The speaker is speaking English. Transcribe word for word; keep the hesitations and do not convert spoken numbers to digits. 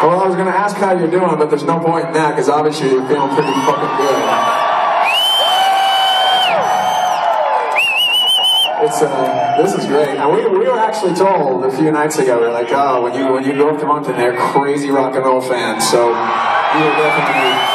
Well, I was going to ask how you're doing, but there's no point in that, because obviously you're feeling pretty fucking good. It's, uh, this is great. And we, we were actually told a few nights ago, we were like, oh, when you, when you go up to Moncton, they're crazy rock and roll fans, so you were definitely...